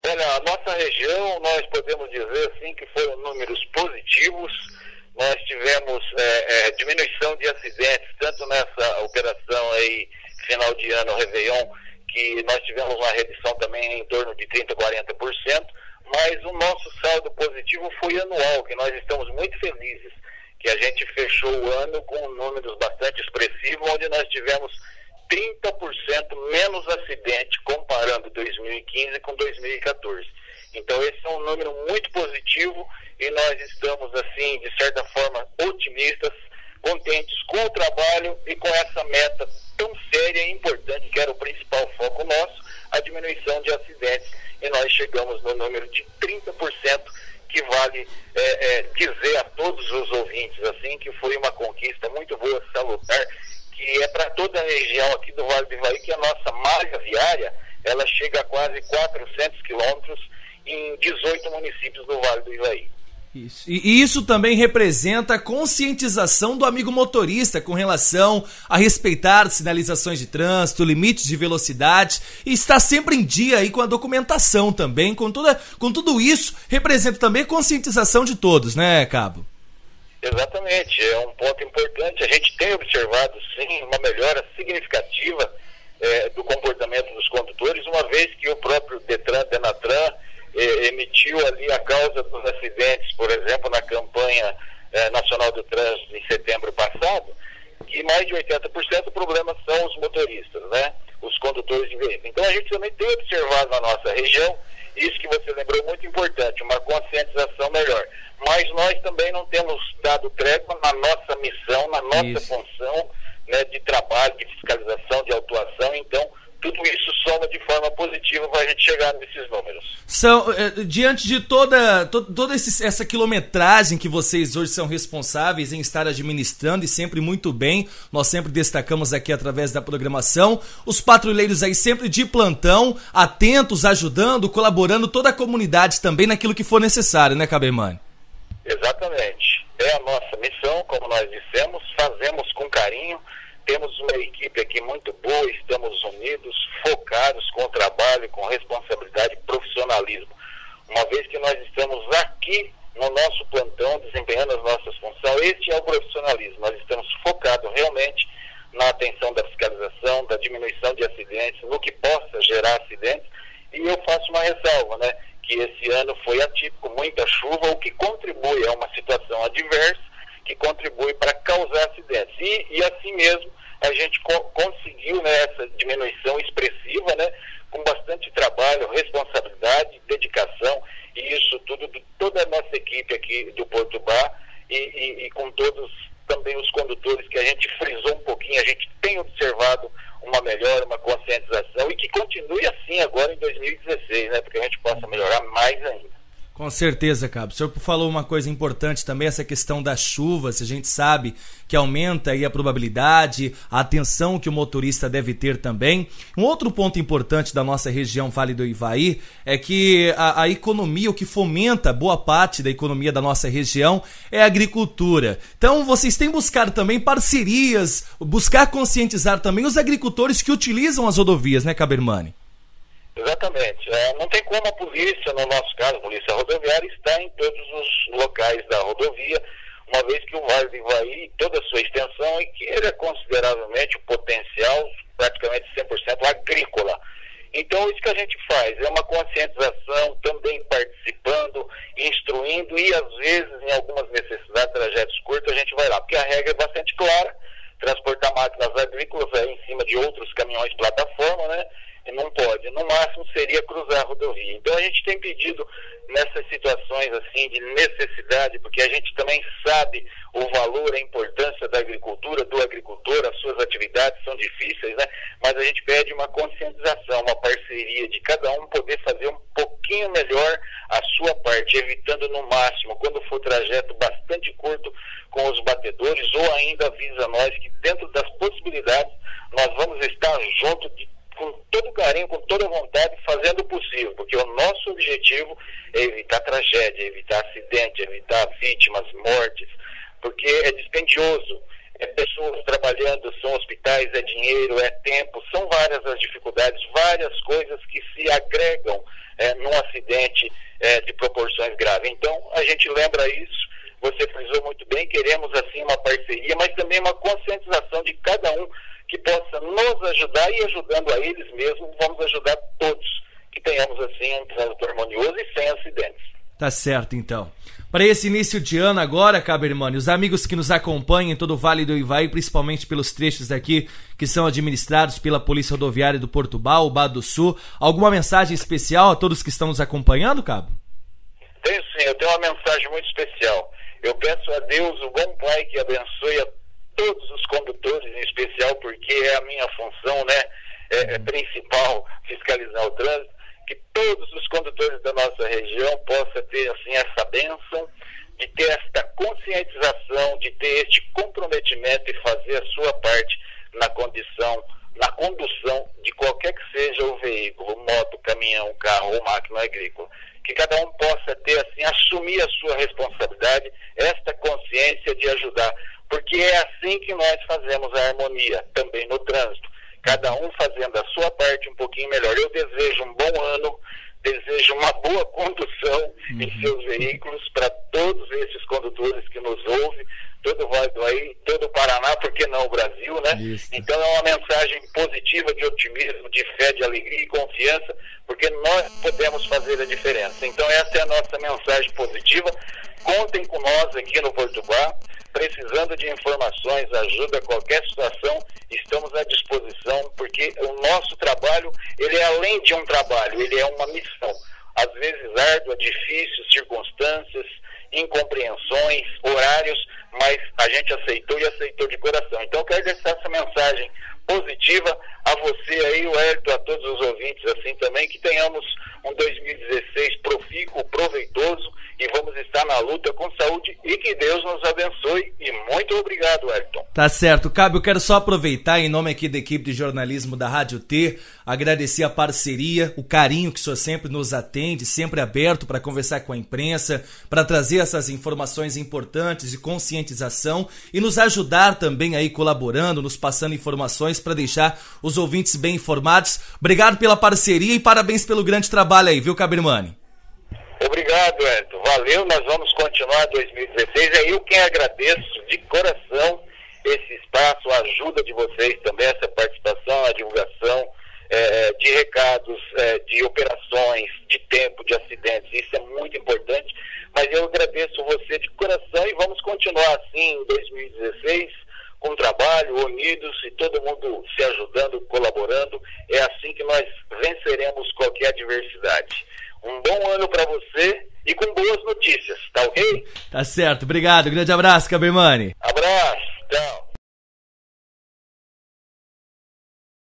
Olha, a nossa região, nós podemos dizer assim que foram números positivos. Nós tivemos diminuição de acidentes, tanto nessa operação aí, final de ano, Réveillon, que nós tivemos uma redução também em torno de 30%, 40%, mas o nosso saldo positivo foi anual, que nós estamos muito felizes, que a gente fechou o ano com números bastante expressivos, onde nós tivemos 30% menos acidente comparando 2015 com 2014. Então esse é um número muito positivo e nós estamos, assim, de certa forma, otimistas, contentes com o trabalho e com essa meta tão séria e importante, que era o principal foco nosso, a diminuição de acidentes. E nós chegamos no número de 30%, que vale dizer a todos os ouvintes, assim, que foi uma conquista muito boa, salutar, que é para toda a região aqui do Vale do Ivaí, que a nossa malha viária, ela chega a quase 400 quilômetros em 18 municípios do Vale do Ivaí. Isso. E isso também representa a conscientização do amigo motorista com relação a respeitar sinalizações de trânsito, limites de velocidade e estar sempre em dia aí com a documentação também, com tudo isso, representa também a conscientização de todos, né, Cabo? Exatamente, é um ponto importante. A gente tem observado, sim, uma melhora significativa do comportamento dos condutores, uma vez que o próprio Denatran, emitiu ali a causa dos acidentes, por exemplo, na campanha nacional do trânsito em setembro passado, que mais de 80% do problema são os motoristas, né? Os condutores de veículos. Então a gente também tem observado na nossa região, isso que você lembrou, muito importante, uma conscientização melhor. Mas nós também não temos dado trégua na nossa missão, na nossa função, né, de trabalho, de fiscalização, de autuação. Então, tudo isso soma de forma positiva para a gente chegar nesses números. Diante de toda essa quilometragem que vocês hoje são responsáveis em estar administrando, e sempre muito bem, nós sempre destacamos aqui através da programação, os patrulheiros aí sempre de plantão, atentos, ajudando, colaborando, toda a comunidade também naquilo que for necessário, né, Cabermani? Exatamente. É a nossa missão, como nós dissemos, fazemos com carinho. Temos uma equipe aqui muito boa, estamos unidos, focados com o trabalho, com responsabilidade e profissionalismo. Uma vez que nós estamos aqui no nosso plantão, desempenhando as nossas funções, este é o profissionalismo. Nós estamos focados realmente na atenção da fiscalização, da diminuição de acidentes, no que possa gerar acidentes. E eu faço uma ressalva, né, que esse ano foi atípico, muita chuva, o que contribui, é uma situação adversa, que contribui para causar acidentes. E assim mesmo, a gente conseguiu, né, essa diminuição expressiva, né, com bastante trabalho, responsabilidade, dedicação, e isso tudo de toda a nossa equipe aqui do Porto Bar e com todos também os condutores, que a gente frisou um pouquinho, a gente tem observado uma melhora, uma conscientização, e que continue assim agora em 2016, né, porque a gente possa melhorar mais ainda. Com certeza, Cabo. O senhor falou uma coisa importante também, essa questão das chuvas. A gente sabe que aumenta aí a probabilidade, a atenção que o motorista deve ter também. Um outro ponto importante da nossa região Vale do Ivaí é que a economia, o que fomenta boa parte da economia da nossa região é a agricultura. Então vocês têm buscado também parcerias, buscar conscientizar também os agricultores que utilizam as rodovias, né, Cabermani? Exatamente. Não tem como a polícia, no nosso caso, a polícia rodoviária, estar em todos os locais da rodovia, uma vez que o Vale do Ivaí, toda a sua extensão, e que ele é consideravelmente o potencial, praticamente 100% agrícola. Então, isso que a gente faz é uma conscientização, também participando, instruindo, e às vezes, em algumas necessidades, trajetos curtos, a gente vai lá, porque a regra é bastante clara: transportar máquinas agrícolas em cima de outros caminhões plataforma, né? E não pode. No máximo seria cruzar a rodovia. Então a gente tem pedido nessas situações assim de necessidade, porque a gente também sabe o valor, a importância da agricultura, do agricultor, as suas atividades são difíceis, né? Mas a gente pede uma conscientização, uma parceria de cada um poder fazer um pouquinho melhor a sua parte, evitando no máximo, quando for trajeto bastante curto, com os batedores, ou ainda avisa nós que dentro das possibilidades nós vamos estar junto com todo carinho, com toda vontade, fazendo o possível, porque o nosso objetivo é evitar tragédia, evitar acidente, evitar vítimas, mortes, porque é dispendioso pessoas trabalhando, são hospitais, é dinheiro, é tempo, são várias as dificuldades, várias coisas que se agregam num acidente de proporções graves. Então, a gente lembra isso, você frisou muito bem, queremos assim uma parceria, mas também uma conscientização de cada um que possa nos ajudar e ajudando a eles mesmos, vamos ajudar todos, que tenhamos assim um trânsito harmonioso e sem acidentes. Tá certo, então. Para esse início de ano agora, Cabermani, os amigos que nos acompanham em todo o Vale do Ivaí, principalmente pelos trechos aqui que são administrados pela Polícia Rodoviária do Portubal, Bar do Sul, alguma mensagem especial a todos que estão nos acompanhando, Cabo? Tenho sim, eu tenho uma mensagem muito especial. Eu peço a Deus, o bom Pai, que abençoe a todos os condutores, em especial porque é a minha função, né, principal, fiscalizar o trânsito, que todos os condutores da nossa região possam ter assim essa bênção, de ter esta conscientização, de ter este comprometimento e fazer a sua parte na condução de qualquer que seja o veículo, moto, caminhão, carro ou máquina agrícola. Que cada um possa ter assim, assumir a sua responsabilidade, esta consciência de ajudar, porque é assim que nós fazemos a harmonia também no trânsito. Cada um fazendo a sua parte um pouquinho melhor. Eu desejo um bom ano, desejo uma boa condução em seus veículos para todos esses condutores que nos ouvem, todo o Vale do Ivaí, todo o Paraná, por que não o Brasil, né? Isso. Então é uma mensagem positiva de otimismo, de fé, de alegria e confiança, porque nós podemos fazer a diferença. Então essa é a nossa mensagem positiva. Contem com nós aqui no Portubal. Precisando de informações, ajuda, qualquer situação, estamos à disposição, porque o nosso trabalho, ele é além de um trabalho, ele é uma missão. Às vezes árdua, difícil, circunstâncias, incompreensões, horários, mas a gente aceitou e aceitou de coração. Então eu quero deixar essa mensagem positiva a você aí, o Hélio, a todos os ouvintes assim também, que tenhamos um 2016 profícuo, proveitoso, e vamos estar na luta com saúde e que Deus nos abençoe. E muito obrigado, Elton. Tá certo, Cabo, eu quero só aproveitar, em nome aqui da equipe de jornalismo da Rádio T, agradecer a parceria, o carinho que o senhor sempre nos atende, sempre aberto para conversar com a imprensa, para trazer essas informações importantes de conscientização e nos ajudar também aí colaborando, nos passando informações para deixar os ouvintes bem informados. Obrigado pela parceria e parabéns pelo grande trabalho aí, viu, Cabermani? Obrigado, Edson. Valeu, nós vamos continuar 2016. É eu quem agradeço de coração esse espaço, a ajuda de vocês também, essa participação, a divulgação de recados, de operações, de tempo, de acidentes. Isso é muito importante, mas eu agradeço você de coração e vamos continuar assim em 2016, com trabalho, unidos e todo mundo se ajudando, colaborando. É assim que nós venceremos qualquer adversidade. Um bom ano para você e com boas notícias, tá ok? Tá certo, obrigado, grande abraço, Cabermani.